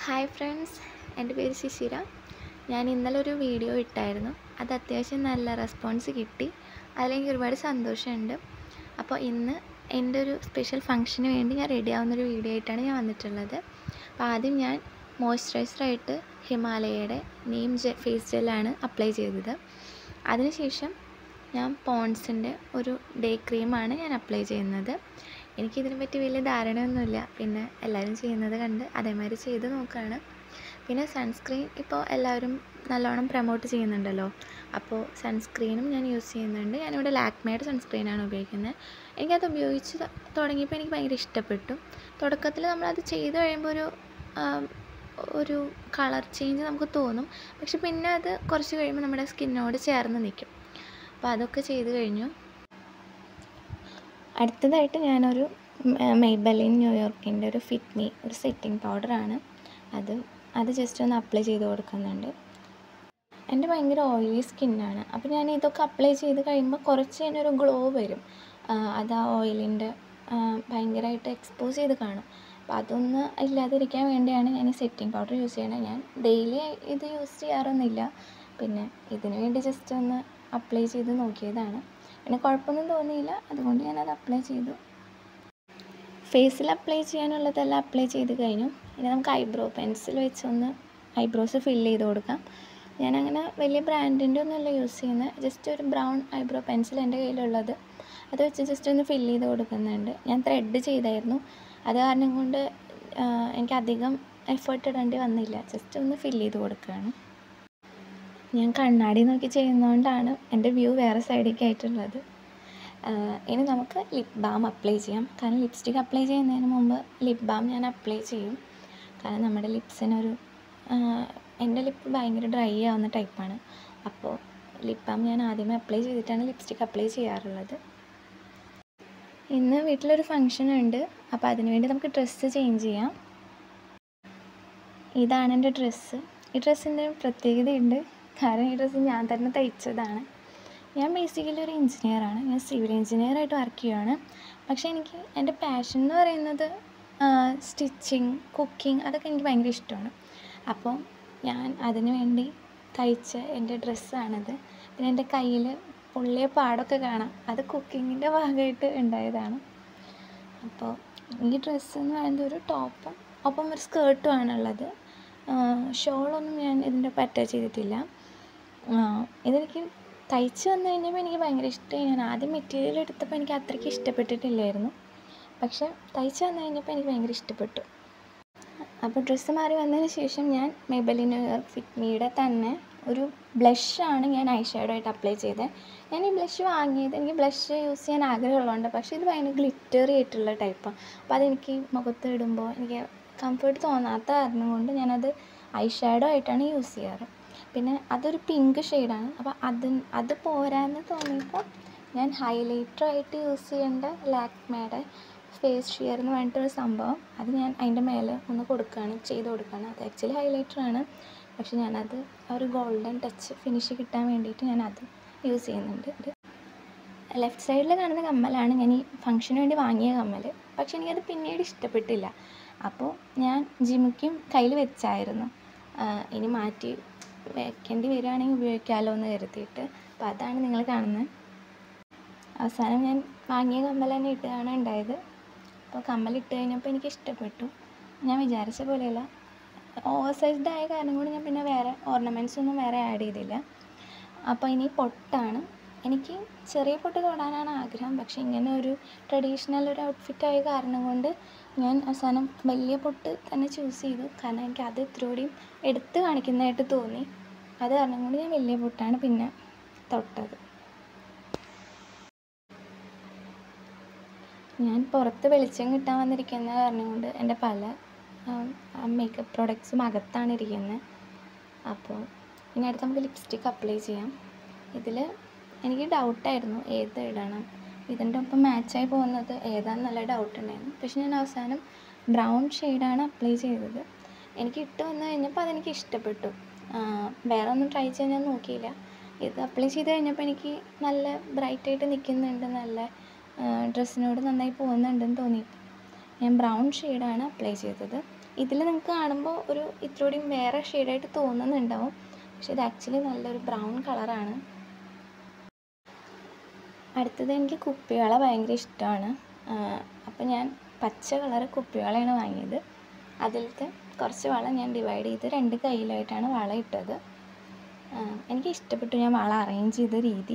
Hi friends, എൻ്റെ പേര് ശിശിര. ഞാൻ ഇന്നലെ ഒരു വീഡിയോ ഇട്ടായിരുന്നു. അത് അത്യാവശ്യം നല്ല റെസ്പോൺസ് കിട്ടി. അതിലെനിക്ക് ഒരുപാട് സന്തോഷമുണ്ട്. അപ്പോൾ ഇന്ന് എൻ്റെ ഒരു സ്പെഷ്യൽ ഫംഗ്ഷന് വേണ്ടി ഞാൻ റെഡി ആവുന്നൊരു വീഡിയോ ആയിട്ടാണ് ഞാൻ വന്നിട്ടുള്ളത്. അപ്പോൾ ആദ്യം ഞാൻ മോയ്സ്ചറൈസറായിട്ട് ഹിമാലയയുടെ നീം ഫേസ് ജെല്ലാണ് അപ്ലൈ ചെയ്തത്. അതിനുശേഷം ഞാൻ പോൺസിൻ്റെ ഒരു ഡേ ക്രീമാണ് ഞാൻ അപ്ലൈ ചെയ്യുന്നത്. എനിക്കിതിനെ പറ്റി വലിയ ധാരണയൊന്നുമില്ല, പിന്നെ എല്ലാവരും ചെയ്യുന്നത് കണ്ട് അതേമാതിരി ചെയ്ത് നോക്കുകയാണ്. പിന്നെ സൺസ്ക്രീൻ ഇപ്പോൾ എല്ലാവരും നല്ലോണം പ്രൊമോട്ട് ചെയ്യുന്നുണ്ടല്ലോ, അപ്പോൾ സൺസ്ക്രീനും ഞാൻ യൂസ് ചെയ്യുന്നുണ്ട്. ഞാനിവിടെ ലാക്മേയുടെ സൺസ്ക്രീനാണ് ഉപയോഗിക്കുന്നത്. എനിക്കത് ഉപയോഗിച്ച് തുടങ്ങിയപ്പോൾ എനിക്ക് ഭയങ്കര ഇഷ്ടപ്പെട്ടു. തുടക്കത്തിൽ നമ്മളത് ചെയ്ത് കഴിയുമ്പോൾ ഒരു കളർ ചേഞ്ച് നമുക്ക് തോന്നും, പക്ഷെ പിന്നെ അത് കുറച്ച് കഴിയുമ്പോൾ നമ്മുടെ സ്കിന്നോട് ചേർന്ന് നിൽക്കും. അപ്പോൾ അതൊക്കെ ചെയ്ത് കഴിഞ്ഞു. അടുത്തതായിട്ട് ഞാനൊരു മെയ്ബെലിൻ ന്യൂയോർക്കിൻ്റെ ഒരു ഫിറ്റ് മീ ഒരു സെറ്റിംഗ് പൗഡറാണ്. അത് ജസ്റ്റ് ഒന്ന് അപ്ലൈ ചെയ്ത് കൊടുക്കുന്നുണ്ട്. എൻ്റെ ഭയങ്കര ഓയിലി സ്കിന്നാണ്, അപ്പോൾ ഞാൻ ഇതൊക്കെ അപ്ലൈ ചെയ്ത് കഴിയുമ്പോൾ കുറച്ച് കഴിഞ്ഞൊരു ഗ്ലോ വരും. അത് ആ ഓയിലിൻ്റെ ഭയങ്കരമായിട്ട് എക്സ്പോസ് ചെയ്ത് കാണും. അപ്പോൾ അതൊന്ന് ഇല്ലാതിരിക്കാൻ വേണ്ടിയാണ് ഞാൻ ഈ സെറ്റിംഗ് പൗഡർ യൂസ് ചെയ്യണത്. ഞാൻ ഡെയിലി ഇത് യൂസ് ചെയ്യാറൊന്നുമില്ല, പിന്നെ ഇതിനു വേണ്ടി ജസ്റ്റ് ഒന്ന് അപ്ലൈ ചെയ്ത് നോക്കിയതാണ്. പിന്നെ കുഴപ്പമൊന്നും തോന്നിയില്ല, അതുകൊണ്ട് ഞാനത് അപ്ലൈ ചെയ്തു. ഫേസിൽ അപ്ലൈ ചെയ്യാനുള്ളതെല്ലാം അപ്ലൈ ചെയ്ത് കഴിഞ്ഞു. ഇനി നമുക്ക് ഐബ്രോ പെൻസിൽ വെച്ചൊന്ന് ഐബ്രോസ് ഫില്ല് ചെയ്ത് കൊടുക്കാം. ഞാനങ്ങനെ വലിയ ബ്രാൻഡിൻ്റെ ഒന്നുമല്ല യൂസ് ചെയ്യുന്നത്, ജസ്റ്റ് ഒരു ബ്രൗൺ ഐബ്രോ പെൻസിൽ എൻ്റെ കയ്യിലുള്ളത്, അത് വെച്ച് ജസ്റ്റ് ഒന്ന് ഫില്ല് ചെയ്ത് കൊടുക്കുന്നുണ്ട്. ഞാൻ ത്രെഡ് ചെയ്തായിരുന്നു, അത് കാരണം കൊണ്ട് എനിക്കധികം എഫേർട്ട് ഇടേണ്ടി വന്നില്ല, ജസ്റ്റ് ഒന്ന് ഫില്ല് ചെയ്ത് കൊടുക്കുകയാണ്. ഞാൻ കണ്ണാടി നോക്കി ചെയ്യുന്നതുകൊണ്ടാണ് എൻ്റെ വ്യൂ വേറെ സൈഡിലേക്ക് ആയിട്ടുള്ളത്. ഇനി നമുക്ക് ലിപ് ബാം അപ്ലൈ ചെയ്യാം. കാരണം ലിപ്സ്റ്റിക്ക് അപ്ലൈ ചെയ്യുന്നതിന് മുമ്പ് ലിപ് ബാം ഞാൻ അപ്ലൈ ചെയ്യും. കാരണം നമ്മുടെ ലിപ്സിനൊരു എൻ്റെ ലിപ്പ് ഭയങ്കര ഡ്രൈ ആവുന്ന ടൈപ്പാണ്. അപ്പോൾ ലിപ് ബാം ഞാൻ ആദ്യമേ അപ്ലൈ ചെയ്തിട്ടാണ് ലിപ്സ്റ്റിക്ക് അപ്ലൈ ചെയ്യാറുള്ളത്. ഇന്ന് വീട്ടിലൊരു ഫംഗ്ഷൻ ഉണ്ട്, അപ്പോൾ അതിനുവേണ്ടി നമുക്ക് ഡ്രസ്സ് ചേഞ്ച് ചെയ്യാം. ഇതാണ് എൻ്റെ ഡ്രസ്സ്. ഈ ഡ്രസ്സിൻ്റെ പ്രത്യേകതയുണ്ട്, കാരണം ഈ ഡ്രസ്സ് ഞാൻ തന്നെ തയ്ച്ചതാണ്. ഞാൻ ബേസിക്കലി ഒരു എഞ്ചിനീയറാണ്, ഞാൻ സിവിൽ എഞ്ചിനീയറായിട്ട് വർക്ക് ചെയ്യുകയാണ്. പക്ഷേ എനിക്ക് എൻ്റെ പാഷൻ എന്ന് പറയുന്നത് സ്റ്റിച്ചിങ്, കുക്കിംഗ്, അതൊക്കെ എനിക്ക് ഭയങ്കര ഇഷ്ടമാണ്. അപ്പോൾ ഞാൻ അതിന് വേണ്ടി തയ്ച്ച എൻ്റെ ഡ്രസ്സാണിത്. പിന്നെ എൻ്റെ കയ്യിൽ പൊള്ളിയ പാടൊക്കെ കാണാം, അത് കുക്കിങ്ങിൻ്റെ ഭാഗമായിട്ട് ഉണ്ടായതാണ്. അപ്പോൾ ഈ ഡ്രസ്സ് എന്ന് പറയുന്നത് ഒരു ടോപ്പും ഒപ്പം ഒരു സ്കേർട്ടും ആണുള്ളത്. ഷോളൊന്നും ഞാൻ ഇതിൻ്റെ ഒപ്പം അറ്റാച്ച് ചെയ്തിട്ടില്ല. ഇതെനിക്ക് തയ്ച്ച് വന്നു കഴിഞ്ഞപ്പോൾ എനിക്ക് ഭയങ്കര ഇഷ്ടമായി. ഞാൻ ആദ്യം മെറ്റീരിയൽ എടുത്തപ്പോൾ എനിക്ക് അത്രയ്ക്ക് ഇഷ്ടപ്പെട്ടിട്ടില്ലായിരുന്നു, പക്ഷെ തയ്ച്ച് വന്നു കഴിഞ്ഞപ്പോൾ എനിക്ക് ഭയങ്കര ഇഷ്ടപ്പെട്ടു. അപ്പോൾ ഡ്രസ്സ് മാറി വന്നതിന് ശേഷം ഞാൻ മെയ്ബെലിൻ ന്യൂയോർക്ക് ഫിറ്റ് മീയുടെ തന്നെ ഒരു ബ്ലഷാണ് ഞാൻ ഐ ഷാഡോ ആയിട്ട് അപ്ലൈ ചെയ്തത്. ഞാൻ ഈ ബ്ലഷ് വാങ്ങിയത് എനിക്ക് ബ്ലഷ് യൂസ് ചെയ്യാൻ ആഗ്രഹമുള്ളതുകൊണ്ട്, പക്ഷേ ഇത് ഭയങ്കര ഗ്ലിറ്ററി ആയിട്ടുള്ള ടൈപ്പാണ്. അപ്പോൾ അതെനിക്ക് മുഖത്ത് ഇടുമ്പോൾ എനിക്ക് കംഫർട്ട് തോന്നാത്ത കാരണം കൊണ്ട് ഞാനത് ഐ ഷാഡോ ആയിട്ടാണ് യൂസ് ചെയ്യാറ്. പിന്നെ അതൊരു പിങ്ക് ഷെയ്ഡാണ്. അപ്പോൾ അത് പോരാന്ന് തോന്നിയപ്പോൾ ഞാൻ ഹൈലൈറ്ററായിട്ട് യൂസ് ചെയ്യേണ്ട ലാക്മേയുടെ ഫേസ് ഷിയർ എന്ന് പറഞ്ഞിട്ടൊരു സംഭവം, അത് ഞാൻ അതിൻ്റെ മേലെ ഒന്ന് ചെയ്ത് കൊടുക്കുകയാണ്. അത് ആക്ച്വലി ഹൈലൈറ്ററാണ്, പക്ഷെ ഞാനത് ആ ഒരു ഗോൾഡൻ ടച്ച് ഫിനിഷ് കിട്ടാൻ വേണ്ടിയിട്ട് ഞാനത് യൂസ് ചെയ്യുന്നുണ്ട്. ലെഫ്റ്റ് സൈഡിൽ കാണുന്ന കമ്മലാണ് ഞാൻ ഈ ഫംഗ്ഷന് വേണ്ടി വാങ്ങിയ കമ്മൽ, പക്ഷെ എനിക്കത് പിന്നീട് ഇഷ്ടപ്പെട്ടില്ല. അപ്പോൾ ഞാൻ ജിമിക്കും കയ്യിൽ വെച്ചായിരുന്നു, ഇനി മാറ്റി വെക്കേണ്ടി വരികയാണെങ്കിൽ ഉപയോഗിക്കാമല്ലോ എന്ന് കരുതിയിട്ട്. അപ്പോൾ അതാണ് നിങ്ങൾ കാണുന്നത്. അവസാനം ഞാൻ വാങ്ങിയ കമ്മൽ തന്നെ ഇട്ടാണ് ഉണ്ടായത്. അപ്പോൾ കമ്മലിട്ട് കഴിഞ്ഞപ്പോൾ എനിക്ക് ഇഷ്ടപ്പെട്ടു. ഞാൻ വിചാരിച്ച പോലെയല്ല, ഓവർ സൈസ്ഡ് ആയ കാരണം കൊണ്ട് ഞാൻ പിന്നെ വേറെ ഓർണമെൻറ്റ്സ് ഒന്നും വേറെ ആഡ് ചെയ്തില്ല. അപ്പോൾ ഇനി പൊട്ടാണ്. എനിക്ക് ചെറിയ പൊട്ട് തൊടാനാണ് ആഗ്രഹം, പക്ഷേ ഇങ്ങനെ ഒരു ട്രഡീഷണൽ ഒരു ഔട്ട്ഫിറ്റായ കാരണം കൊണ്ട് ഞാൻ അവസാനം വലിയ പൊട്ട് തന്നെ ചൂസ് ചെയ്തു. കാരണം എനിക്ക് അത് ഇത്രയോടെയും എടുത്ത് കാണിക്കുന്നതായിട്ട് തോന്നി. അത് കാരണം കൊണ്ട് ഞാൻ വലിയ പൊട്ടാണ് പിന്നെ തൊട്ടത്. ഞാൻ പുറത്ത് വെളിച്ചം കിട്ടാൻ വന്നിരിക്കുന്ന കാരണം കൊണ്ട് എൻ്റെ പല മേക്കപ്പ് പ്രോഡക്റ്റ്സും അകത്താണ് ഇരിക്കുന്നത്. അപ്പോൾ ഇനി അടുത്ത് നമുക്ക് ലിപ്സ്റ്റിക്ക് അപ്ലൈ ചെയ്യാം. ഇതിൽ എനിക്ക് ഡൗട്ടായിരുന്നു ഏത് ഇടണം, ഇതിൻ്റെ ഒപ്പം മാച്ചായി പോകുന്നത് ഏതാണെന്ന് നല്ല ഡൗട്ട് ഉണ്ടായിരുന്നു. പക്ഷെ ഞാൻ അവസാനം ബ്രൗൺ ഷെയ്ഡാണ് അപ്ലൈ ചെയ്തത്. എനിക്ക് ഇട്ട് വന്നു കഴിഞ്ഞപ്പോൾ അതെനിക്ക് ഇഷ്ടപ്പെട്ടു. വേറെ ഒന്നും ട്രൈ ചെയ്യാൻ ഞാൻ നോക്കിയില്ല. ഇത് അപ്ലൈ ചെയ്ത് കഴിഞ്ഞപ്പോൾ എനിക്ക് നല്ല ബ്രൈറ്റായിട്ട് നിൽക്കുന്നുണ്ട്, നല്ല ഡ്രസ്സിനോട് നന്നായി പോകുന്നുണ്ടെന്ന് തോന്നിയപ്പോൾ ഞാൻ ബ്രൗൺ ഷെയ്ഡാണ് അപ്ലൈ ചെയ്തത്. ഇതിൽ നിങ്ങൾക്ക് കാണുമ്പോൾ ഒരു ഇത്രയും വേറെ ഷെയ്ഡായിട്ട് തോന്നുന്നുണ്ടാവും, പക്ഷെ ഇത് ആക്ച്വലി നല്ലൊരു ബ്രൗൺ കളറാണ്. അടുത്തത് എനിക്ക് കുപ്പിവള ഭയങ്കര ഇഷ്ടമാണ്. അപ്പോൾ ഞാൻ പച്ച കളർ കുപ്പിവളയാണ് വാങ്ങിയത്. അതിലത്തെ കുറച്ച് വള ഞാൻ ഡിവൈഡ് ചെയ്ത് 2 കയ്യിലായിട്ടാണ് വള ഇട്ടത്. എനിക്ക് ഇഷ്ടപ്പെട്ടു ഞാൻ വള അറേഞ്ച് ചെയ്ത രീതി.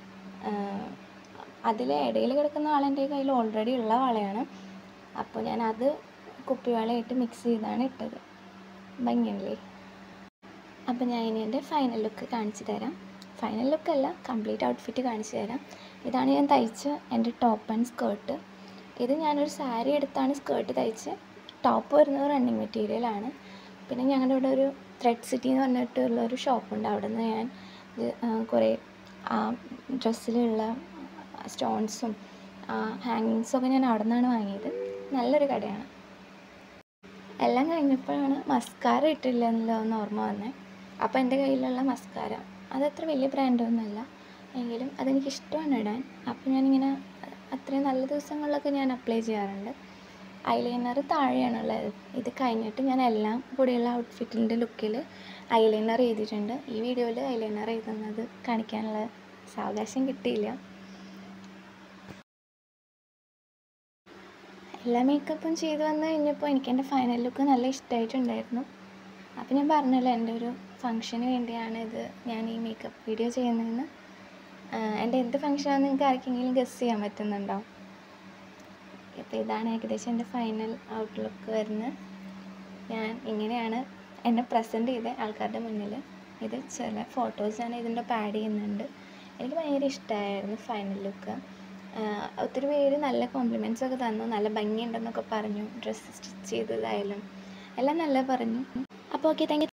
അതിൽ ഇടയിൽ കിടക്കുന്ന വള എൻ്റെ കയ്യിൽ ഓൾറെഡി ഉള്ള വളയാണ്. അപ്പോൾ ഞാനത് കുപ്പിവളയായിട്ട് മിക്സ് ചെയ്താണ് ഇട്ടത്. ഭംഗിയല്ലേ? അപ്പോൾ ഞാൻ ഇനി എൻ്റെ ഫൈനൽ ലുക്ക് കാണിച്ചു തരാം. ഫൈനൽ ലുക്കല്ല, കംപ്ലീറ്റ് ഔട്ട്ഫിറ്റ് കാണിച്ചു തരാം. ഇതാണ് ഞാൻ തയ്ച്ച എൻ്റെ ടോപ്പ് ആൻഡ് സ്കേർട്ട്. ഇത് ഞാനൊരു സാരി എടുത്താണ് സ്കേർട്ട് തയ്ച്ച്. ടോപ്പ് വരുന്നത് റണ്ണിങ് മെറ്റീരിയലാണ്. പിന്നെ ഞങ്ങളുടെ ഇവിടെ ഒരു ത്രെഡ് സിറ്റി എന്ന് പറഞ്ഞിട്ടുള്ളൊരു ഷോപ്പുണ്ട്. അവിടെ നിന്ന് ഞാൻ കുറേ ഡ്രസ്സിലുള്ള സ്റ്റോൺസും ഹാങ്ങിങ്സൊക്കെ ഞാൻ അവിടെ നിന്നാണ് വാങ്ങിയത്. നല്ലൊരു കടയാണ്. എല്ലാം കഴിഞ്ഞപ്പോഴാണ് മസ്കാര ഇട്ടില്ല എന്നല്ലോ ഓർമ്മ വന്നത്. അപ്പോൾ എൻ്റെ കയ്യിലുള്ള മസ്കാര അതത്ര വലിയ ബ്രാൻഡൊന്നുമല്ല, എങ്കിലും അതെനിക്കിഷ്ടമാണ് ഇടാൻ. അപ്പോൾ ഞാനിങ്ങനെ അത്രയും നല്ല ദിവസങ്ങളിലൊക്കെ ഞാൻ അപ്ലൈ ചെയ്യാറുണ്ട്. ഐലൈനർ താഴെയാണുള്ളത്. ഇത് കഴിഞ്ഞിട്ട് ഞാൻ എല്ലാം കൂടിയുള്ള ഔട്ട്ഫിറ്റിൻ്റെ ലുക്കിൽ ഐലൈനർ ചെയ്തിട്ടുണ്ട്. ഈ വീഡിയോയിൽ ഐലൈനർ എഴുതുന്നത് കാണിക്കാനുള്ള സാവകാശം കിട്ടിയില്ല. എല്ലാ മേക്കപ്പും ചെയ്ത് വന്നു കഴിഞ്ഞപ്പോൾ എനിക്ക് എൻ്റെ ഫൈനൽ ലുക്ക് നല്ല ഇഷ്ടമായിട്ടുണ്ടായിരുന്നു. അപ്പോൾ ഞാൻ പറഞ്ഞല്ലോ എൻ്റെ ഒരു ഫംഗ്ഷന് വേണ്ടിയാണ് ഇത് ഞാൻ ഈ മേക്കപ്പ് വീഡിയോ ചെയ്യുന്നതെന്ന്. എൻ്റെ എന്ത് ഫംഗ്ഷനാണെന്ന് നിങ്ങൾക്ക് ആർക്കെങ്കിലും ഗസ് ചെയ്യാൻ പറ്റുന്നുണ്ടോ? അപ്പോൾ ഇതാണ് ഏകദേശം എൻ്റെ ഫൈനൽ ഔട്ട്ലുക്ക് വരുന്നത്. ഞാൻ ഇങ്ങനെയാണ് എന്നെ പ്രസൻറ്റ് ചെയ്ത ആൾക്കാരുടെ മുന്നിൽ. ഇത് ചില ഫോട്ടോസ് ഞാൻ ഇതിൻ്റെ ആഡ് ചെയ്യുന്നുണ്ട്. എനിക്ക് ഭയങ്കര ഇഷ്ടമായിരുന്നു ഫൈനൽ ലുക്ക്. ഒത്തിരി പേര് നല്ല കോംപ്ലിമെൻറ്റ്സ് ഒക്കെ തന്നു, നല്ല ഭംഗിയുണ്ടെന്നൊക്കെ പറഞ്ഞു. ഡ്രസ്സ് സ്റ്റിച്ച് ചെയ്തതായാലും എല്ലാം നല്ല പറഞ്ഞു. അപ്പോൾ ഓക്കെ, താങ്ക് യു.